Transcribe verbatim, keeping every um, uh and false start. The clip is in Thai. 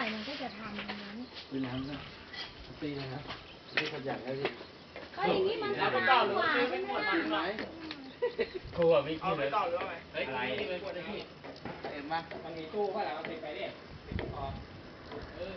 มันก็จะทำอย่างนั้นเป็นน้ำนะตีนะครับนี่ขยันแล้วดิก็อย่างนี้มันสบายกว่าใช่ไหมครูอ่ะไม่กินเลยเฮ้ยอะไรนี่เป็นคนที่เอ็มป่ะมันมีตู้ป่ะล่ะเอาติดไปดิติดคอเออ